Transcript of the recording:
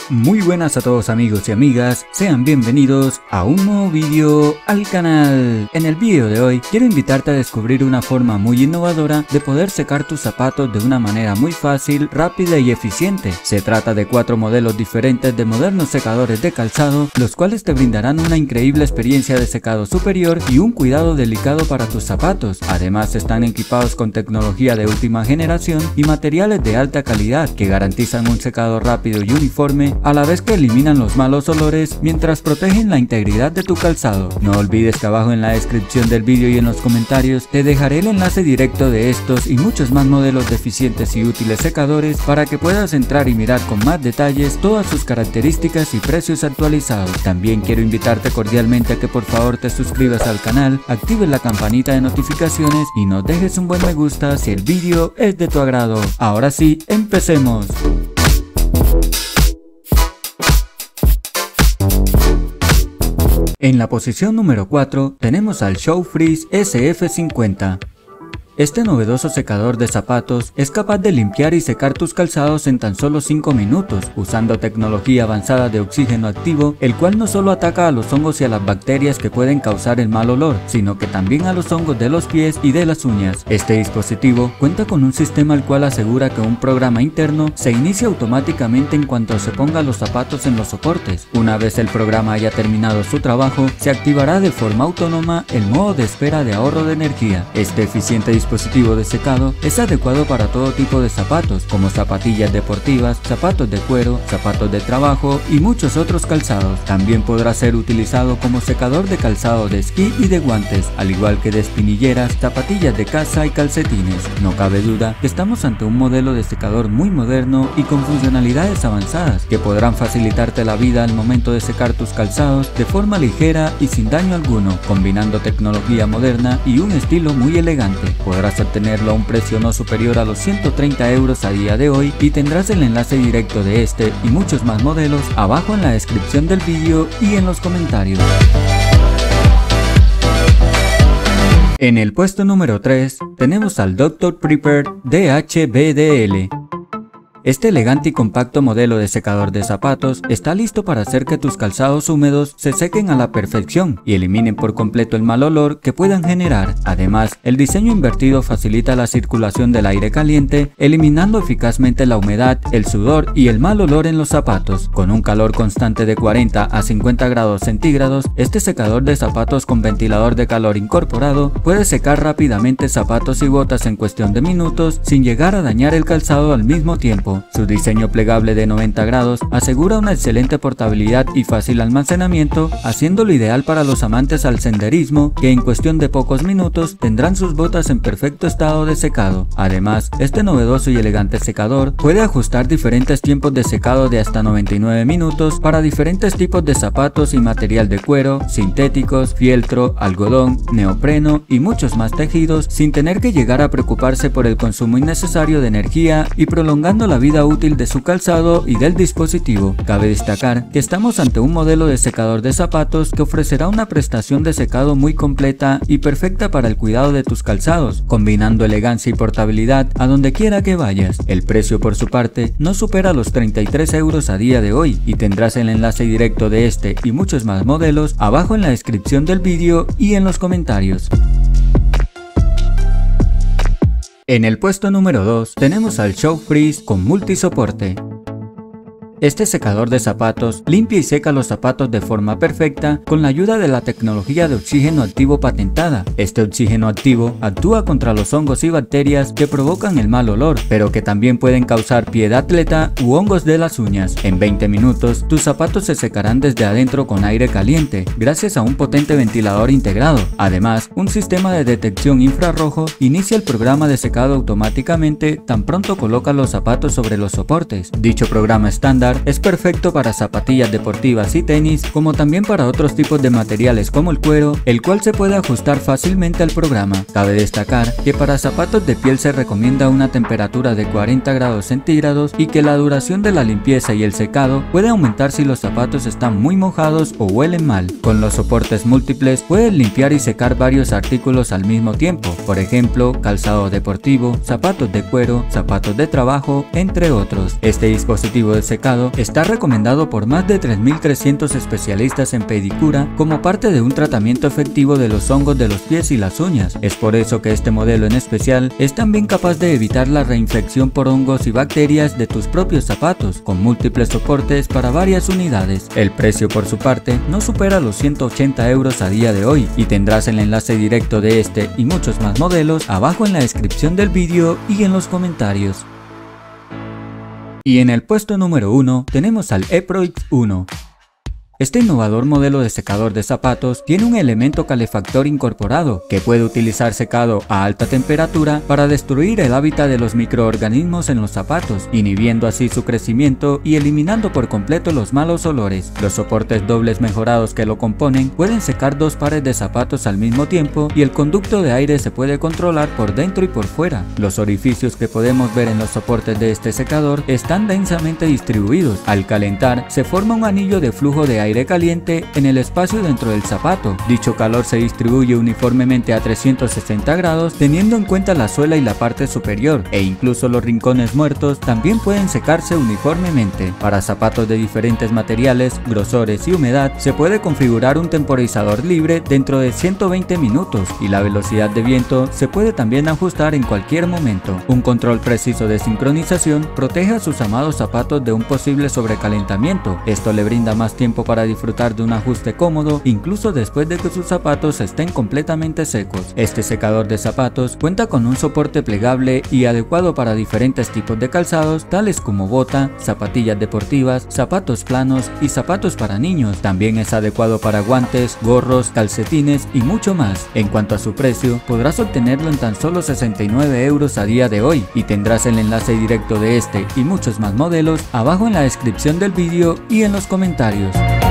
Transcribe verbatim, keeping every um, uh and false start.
Muy buenas a todos amigos y amigas, sean bienvenidos a un nuevo vídeo al canal. En el vídeo de hoy quiero invitarte a descubrir una forma muy innovadora de poder secar tus zapatos de una manera muy fácil, rápida y eficiente. Se trata de cuatro modelos diferentes de modernos secadores de calzado, los cuales te brindarán una increíble experiencia de secado superior y un cuidado delicado para tus zapatos. Además están equipados con tecnología de última generación y materiales de alta calidad que garantizan un secado rápido y uniforme, a la vez que eliminan los malos olores mientras protegen la integridad de tu calzado. No olvides que abajo en la descripción del vídeo y en los comentarios te dejaré el enlace directo de estos y muchos más modelos de eficientes y útiles secadores para que puedas entrar y mirar con más detalles todas sus características y precios actualizados. También quiero invitarte cordialmente a que por favor te suscribas al canal, actives la campanita de notificaciones y nos dejes un buen me gusta si el vídeo es de tu agrado. Ahora sí, empecemos. En la posición número cuatro tenemos al Show Freeze S F cincuenta. Este novedoso secador de zapatos es capaz de limpiar y secar tus calzados en tan solo cinco minutos, usando tecnología avanzada de oxígeno activo, el cual no solo ataca a los hongos y a las bacterias que pueden causar el mal olor, sino que también a los hongos de los pies y de las uñas. Este dispositivo cuenta con un sistema el cual asegura que un programa interno se inicia automáticamente en cuanto se ponga los zapatos en los soportes. Una vez el programa haya terminado su trabajo, se activará de forma autónoma el modo de espera de ahorro de energía. Este eficiente dispositivo dispositivo de secado es adecuado para todo tipo de zapatos, como zapatillas deportivas, zapatos de cuero, zapatos de trabajo y muchos otros calzados. También podrá ser utilizado como secador de calzado de esquí y de guantes, al igual que de espinilleras, zapatillas de casa y calcetines. No cabe duda que estamos ante un modelo de secador muy moderno y con funcionalidades avanzadas que podrán facilitarte la vida al momento de secar tus calzados de forma ligera y sin daño alguno, combinando tecnología moderna y un estilo muy elegante. Podrás obtenerlo a un precio no superior a los ciento treinta euros a día de hoy y tendrás el enlace directo de este y muchos más modelos abajo en la descripción del vídeo y en los comentarios. En el puesto número tres tenemos al doctor Prepper D H B D L. Este elegante y compacto modelo de secador de zapatos está listo para hacer que tus calzados húmedos se sequen a la perfección y eliminen por completo el mal olor que puedan generar. Además, el diseño invertido facilita la circulación del aire caliente, eliminando eficazmente la humedad, el sudor y el mal olor en los zapatos. Con un calor constante de cuarenta a cincuenta grados centígrados, este secador de zapatos con ventilador de calor incorporado puede secar rápidamente zapatos y botas en cuestión de minutos sin llegar a dañar el calzado al mismo tiempo. Su diseño plegable de noventa grados asegura una excelente portabilidad y fácil almacenamiento, haciéndolo ideal para los amantes al senderismo que en cuestión de pocos minutos tendrán sus botas en perfecto estado de secado. Además, este novedoso y elegante secador puede ajustar diferentes tiempos de secado de hasta noventa y nueve minutos para diferentes tipos de zapatos y material de cuero, sintéticos, fieltro, algodón, neopreno y muchos más tejidos, sin tener que llegar a preocuparse por el consumo innecesario de energía y prolongando la vida útil de su calzado y del dispositivo. Cabe destacar que estamos ante un modelo de secador de zapatos que ofrecerá una prestación de secado muy completa y perfecta para el cuidado de tus calzados, combinando elegancia y portabilidad a donde quiera que vayas. El precio por su parte no supera los treinta y tres euros a día de hoy y tendrás el enlace directo de este y muchos más modelos abajo en la descripción del vídeo y en los comentarios. En el puesto número dos tenemos al Show Freeze con multisoporte. Este secador de zapatos limpia y seca los zapatos de forma perfecta con la ayuda de la tecnología de oxígeno activo patentada. Este oxígeno activo actúa contra los hongos y bacterias que provocan el mal olor, pero que también pueden causar pie de atleta u hongos de las uñas. En veinte minutos, tus zapatos se secarán desde adentro con aire caliente, gracias a un potente ventilador integrado. Además, un sistema de detección infrarrojo inicia el programa de secado automáticamente tan pronto coloca los zapatos sobre los soportes. Dicho programa estándar es perfecto para zapatillas deportivas y tenis, como también para otros tipos de materiales como el cuero, el cual se puede ajustar fácilmente al programa. Cabe destacar que para zapatos de piel se recomienda una temperatura de cuarenta grados centígrados y que la duración de la limpieza y el secado puede aumentar si los zapatos están muy mojados o huelen mal. Con los soportes múltiples puedes limpiar y secar varios artículos al mismo tiempo, por ejemplo, calzado deportivo, zapatos de cuero, zapatos de trabajo, entre otros. Este dispositivo de secado mercado, está recomendado por más de tres mil trescientos especialistas en pedicura como parte de un tratamiento efectivo de los hongos de los pies y las uñas. Es por eso que este modelo en especial es también capaz de evitar la reinfección por hongos y bacterias de tus propios zapatos, con múltiples soportes para varias unidades. El precio por su parte no supera los ciento ochenta euros a día de hoy y tendrás el enlace directo de este y muchos más modelos abajo en la descripción del vídeo y en los comentarios. Y en el puesto número uno tenemos al Eproix uno. Este innovador modelo de secador de zapatos tiene un elemento calefactor incorporado que puede utilizar secado a alta temperatura para destruir el hábitat de los microorganismos en los zapatos, inhibiendo así su crecimiento y eliminando por completo los malos olores. Los soportes dobles mejorados que lo componen pueden secar dos pares de zapatos al mismo tiempo y el conducto de aire se puede controlar por dentro y por fuera. Los orificios que podemos ver en los soportes de este secador están densamente distribuidos. Al calentar se forma un anillo de flujo de aire aire caliente en el espacio dentro del zapato. Dicho calor se distribuye uniformemente a trescientos sesenta grados teniendo en cuenta la suela y la parte superior, e incluso los rincones muertos también pueden secarse uniformemente. Para zapatos de diferentes materiales, grosores y humedad se puede configurar un temporizador libre dentro de ciento veinte minutos y la velocidad de viento se puede también ajustar en cualquier momento. Un control preciso de sincronización protege a sus amados zapatos de un posible sobrecalentamiento. Esto le brinda más tiempo para disfrutar de un ajuste cómodo incluso después de que sus zapatos estén completamente secos. Este secador de zapatos cuenta con un soporte plegable y adecuado para diferentes tipos de calzados tales como bota, zapatillas deportivas, zapatos planos y zapatos para niños. También es adecuado para guantes, gorros, calcetines y mucho más. En cuanto a su precio, podrás obtenerlo en tan solo sesenta y nueve euros a día de hoy y tendrás el enlace directo de este y muchos más modelos abajo en la descripción del vídeo y en los comentarios.